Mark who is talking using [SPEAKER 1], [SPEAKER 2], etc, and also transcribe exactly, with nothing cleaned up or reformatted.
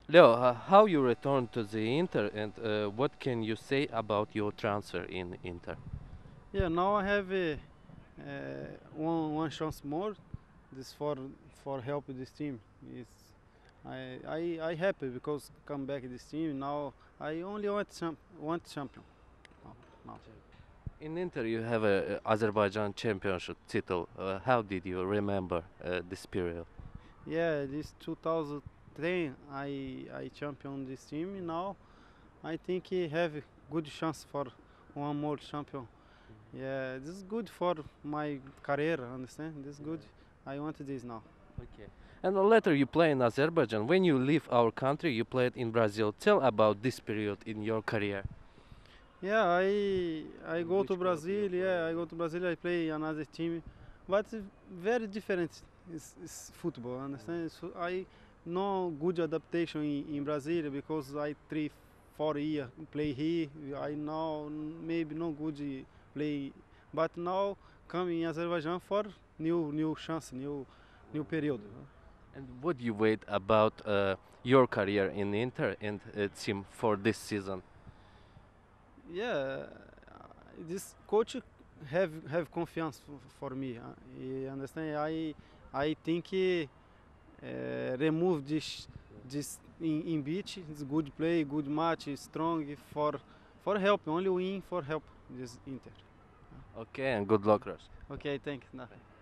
[SPEAKER 1] Leo, uh, how you returned to the Inter and uh, what can you say about your transfer in Inter?
[SPEAKER 2] Yeah, now I have uh, uh, one one chance more. This for for help this team. It's I I I happy because come back this team now. I only want champ want champion now. now.
[SPEAKER 1] In Inter, you have a, a Azerbaijan championship title. Uh, how did you remember uh, this period?
[SPEAKER 2] Yeah, this two thousand ten I I champion this team. Now I think he have good chance for one more champion. Yeah, this is good for my career. Understand? This is good. I want this now.
[SPEAKER 1] Okay. And later you play in Azerbaijan. When you leave our country, you played in Brazil. Tell about this period in your career.
[SPEAKER 2] Yeah, I I
[SPEAKER 1] In
[SPEAKER 2] go to
[SPEAKER 1] which club you
[SPEAKER 2] Brazil. Yeah,
[SPEAKER 1] play?
[SPEAKER 2] I go to Brazil. I play another team, but it's very different. It's, it's football. Understand? So I no good adaptation in, in Brazil because I three four year play here. I now maybe no good play, but now coming in Azerbaijan for new new chance, new new period.
[SPEAKER 1] And what do you wait about uh, your career in Inter and uh, team for this season?
[SPEAKER 2] Yeah, this coach have have confiance f- for me. Uh, you understand? I I think he, uh, remove this this in, in beach. It's good play, good match, strong for for help. Only win for help this Inter.
[SPEAKER 1] Okay, and good luck, Ross.
[SPEAKER 2] Okay, thanks. Nah.